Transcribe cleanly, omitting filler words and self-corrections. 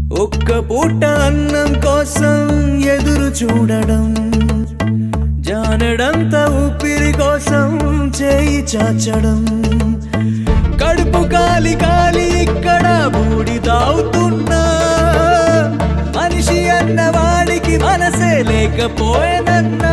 ఒక్క పూట అన్నం కోసం ఎదురు చూడడం, జానడంత ఊపిరి కోసం చేయి చాచడం, కడుపు కాలి కాలి ఇక్కడ బూడి తాగుతున్నా, మనిషి అన్నవాడికి మనసే లేకపోయేనన్నా.